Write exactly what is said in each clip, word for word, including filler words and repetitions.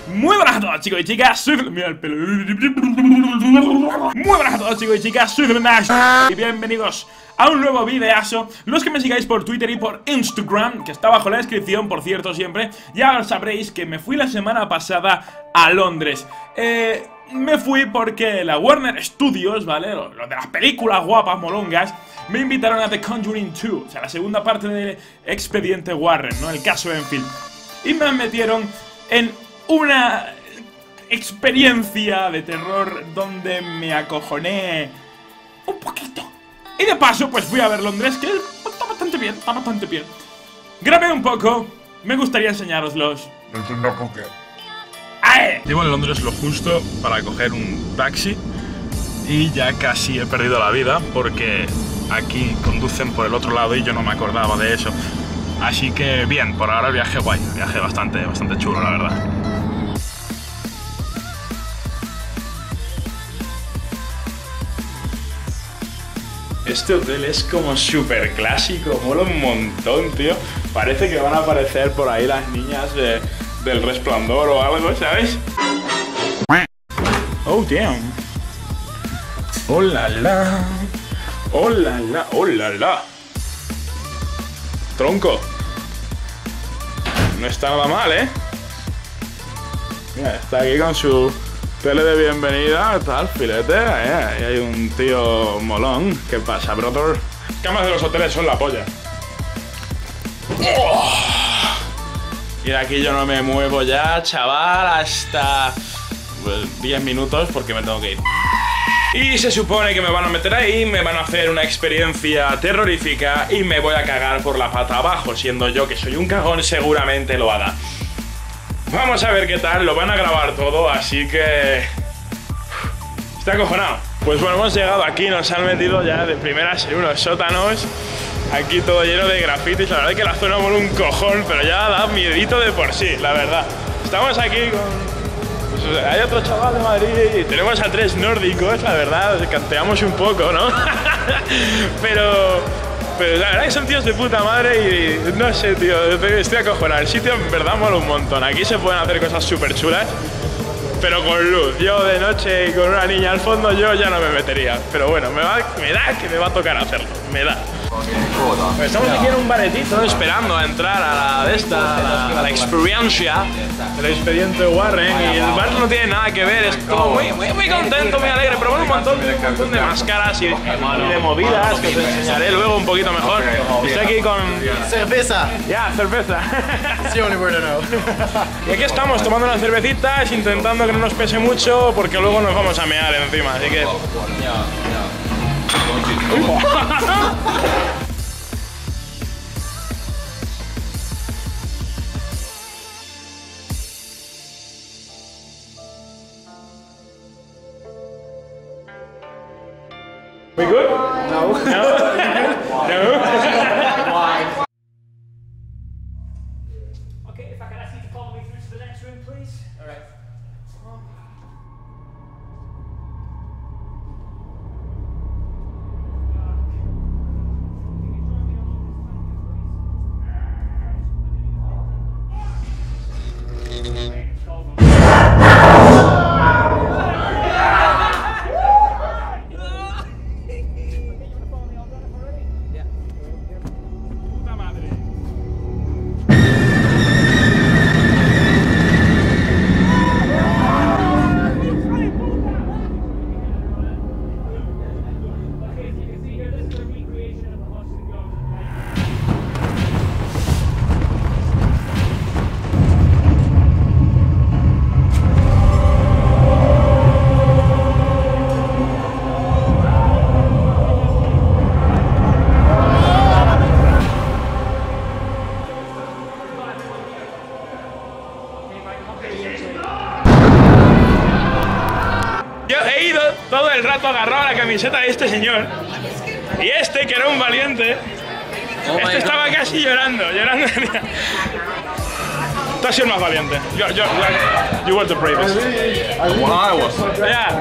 Muy buenas a todos, chicos y chicas, soy... Mira el pelo. Muy buenas a todos, chicos y chicas, soy Nash y bienvenidos a un nuevo videazo. Los que me sigáis por Twitter y por Instagram, que está bajo la descripción, por cierto, siempre, ya sabréis que me fui la semana pasada a Londres. Eh... Me fui porque la Warner Studios, ¿vale? Los de las películas guapas, molongas, me invitaron a The Conjuring dos, o sea, la segunda parte del expediente Warren, ¿no? El caso Enfield. Y me metieron en una experiencia de terror donde me acojoné un poquito. Y de paso, pues fui a ver Londres, que está bastante bien, está bastante bien. Grabé un poco, me gustaría enseñároslos. No entiendo por qué. Llevo en Londres lo justo para coger un taxi y ya casi he perdido la vida porque aquí conducen por el otro lado y yo no me acordaba de eso. Así que bien, por ahora el viaje guay, el viaje bastante, bastante chulo, la verdad. Este hotel es como súper clásico, mola un montón, tío. Parece que van a aparecer por ahí las niñas de... del Resplandor o algo, ¿sabes? Oh, damn. Oh, la, la. Oh, la, la. Oh, la, la. Tronco. No está nada mal, ¿eh? Mira, está aquí con su tele de bienvenida, tal, filete. ¿eh? Y hay un tío molón. ¿Qué pasa, brother? Las camas de los hoteles son la polla. Oh. Y de aquí yo no me muevo ya, chaval, hasta pues, diez minutos porque me tengo que ir. Y se supone que me van a meter ahí, me van a hacer una experiencia terrorífica y me voy a cagar por la pata abajo, siendo yo que soy un cagón, seguramente lo hará. Vamos a ver qué tal, lo van a grabar todo, así que... Estoy acojonado. Pues bueno, hemos llegado aquí, nos han metido ya de primeras en unos sótanos. Aquí todo lleno de grafitis, la verdad es que la zona mola un cojón, pero ya da miedito de por sí, la verdad. Estamos aquí con... Pues, hay otro chaval de Madrid y tenemos a tres nórdicos, la verdad, canteamos un poco, ¿no? pero... Pero la verdad que son tíos de puta madre y no sé, tío, estoy acojonado. El sitio en verdad mola un montón, aquí se pueden hacer cosas súper chulas, pero con luz. Yo de noche y con una niña al fondo yo ya no me metería. Pero bueno, me, va, me da que me va a tocar hacerlo, me da. Pues estamos aquí en un baretito esperando a entrar a la de esta, a la, a la experiencia del expediente Warren, y el bar no tiene nada que ver, es todo muy, muy, muy contento, muy alegre, pero bueno, un montón, un montón de máscaras y, y de movidas que os enseñaré luego un poquito mejor. Estoy aquí con... Cerveza. Ya, yeah, cerveza. It's the only word I know. Y aquí estamos tomando unas cervecitas, intentando que no nos pese mucho, porque luego nos vamos a mear encima, así que... We good? No. No? No? Why? Okay, if I could ask you to follow me through to the next room, please. All right. Yo he ido todo el rato agarrado a la camiseta de este señor. Y este, que era un valiente, este estaba casi llorando, llorando. Tú has sido el más valiente. Yo, yo, you were the bravest. When I was. Yeah.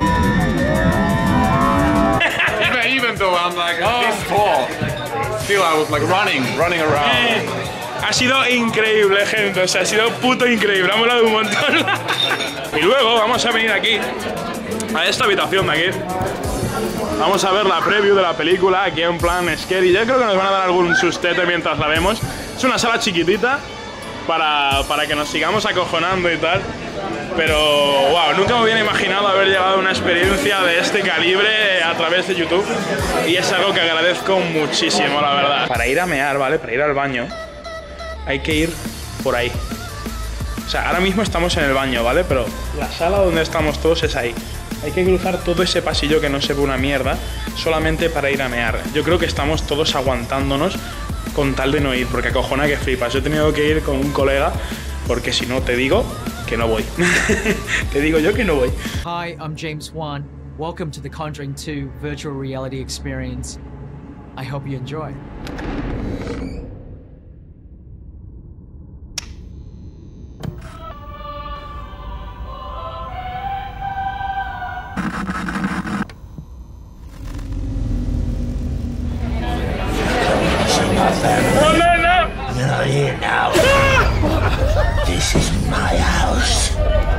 Even though I'm like this tall, still I was like running, running around. Eh, Ha sido increíble, gente, o sea, ha sido puto increíble, ha molado un montón. Y luego vamos a venir aquí, a esta habitación de aquí. Vamos a ver la preview de la película, aquí en plan scary. Yo creo que nos van a dar algún sustete mientras la vemos. Es una sala chiquitita para, para que nos sigamos acojonando y tal. Pero, wow, nunca me hubiera imaginado haber llegado a una experiencia de este calibre a través de YouTube. Y es algo que agradezco muchísimo, la verdad. Para ir a mear, ¿vale? Para ir al baño, hay que ir por ahí. O sea, ahora mismo estamos en el baño, ¿vale? Pero la sala donde estamos todos es ahí. Hay que cruzar todo ese pasillo que no se ve una mierda solamente para ir a mear. Yo creo que estamos todos aguantándonos con tal de no ir, porque acojona que flipas. Yo he tenido que ir con un colega porque si no te digo que no voy. Te digo yo que no voy. Hi, I'm James Wan. Welcome to the Conjuring two virtual reality experience. I hope you enjoy. You're here now. This is my house.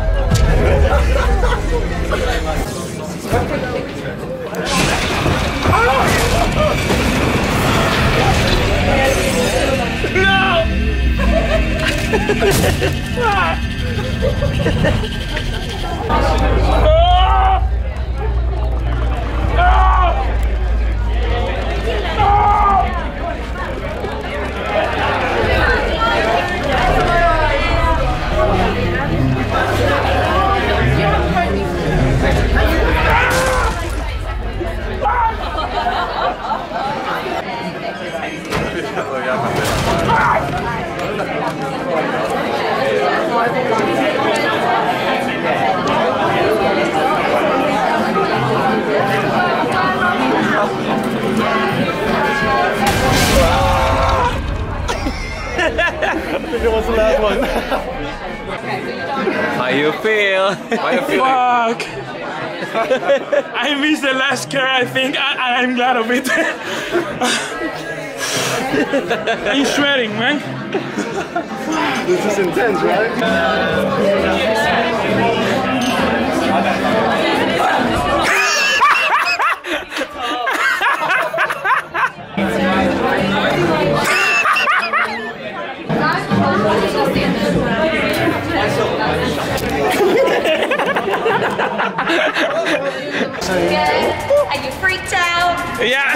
How you feel? How you feel? Fuck! I missed the last scare, I think. I I'm glad of it. I'm sweating, man. This is intense, right? Are you freaked out? Yeah.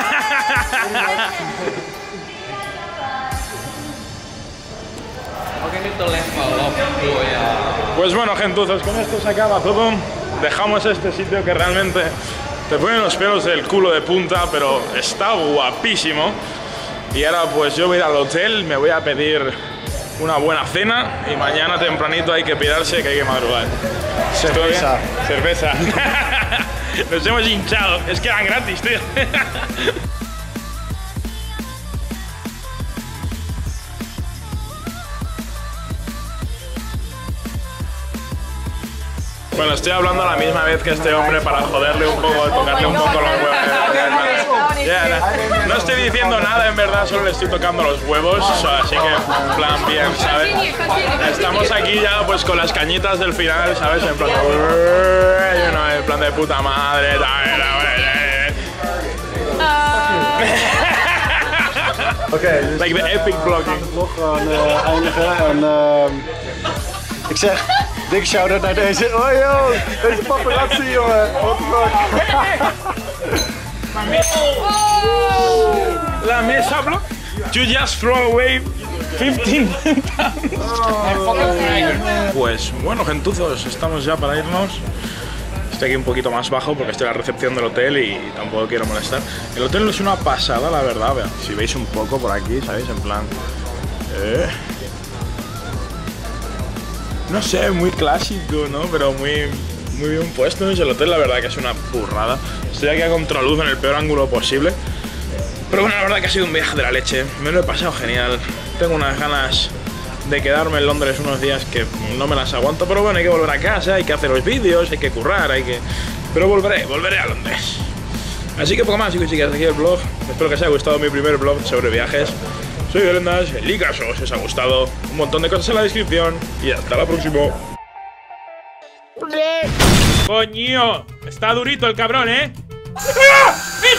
Pues bueno, gentuzos, con esto se acaba todo. Dejamos este sitio que realmente te pone los pelos del culo de punta, pero está guapísimo. Y ahora pues yo voy a ir al hotel, me voy a pedir una buena cena y mañana tempranito hay que pirarse, que hay que madrugar. Cerveza. Cerveza. Nos hemos hinchado, es que eran gratis, tío. Bueno, estoy hablando a la misma vez que este hombre para joderle un poco, tocarle un poco los huevos. Yeah, no estoy diciendo nada, en verdad, solo le estoy tocando los huevos, así que en plan bien, ¿sabes? Estamos aquí ya pues con las cañitas del final, ¿sabes? En plan de, you know, en plan de puta madre. Oké, dus Like the epic vlogging. vlog gaan uh, eindigen en uh, ik zeg dikke shout-out naar deze. Oh joh, deze paparazzi jongen, what the fuck. La mesa, bro. You just throw away fifteen Pues bueno, gentuzos, estamos ya para irnos. Estoy aquí un poquito más bajo porque estoy en la recepción del hotel y tampoco quiero molestar. El hotel no es una pasada, la verdad. Vean, si veis un poco por aquí, ¿sabéis? En plan... Eh, no sé, muy clásico, ¿no? Pero muy, muy bien puesto. El hotel, la verdad que es una burrada. Estoy aquí a contraluz en el peor ángulo posible. Pero bueno, la verdad que ha sido un viaje de la leche. Me lo he pasado genial. Tengo unas ganas de quedarme en Londres unos días que no me las aguanto. Pero bueno, hay que volver a casa, hay que hacer los vídeos, hay que currar, hay que... Pero volveré, volveré a Londres. Así que poco más, chicos y chicas, aquí el vlog. Espero que os haya gustado mi primer vlog sobre viajes. Soy Belendas, el Icaso, si os ha gustado. Un montón de cosas en la descripción. Y hasta la próxima. ¡Coño! Está durito el cabrón, ¿eh? ¡Ah!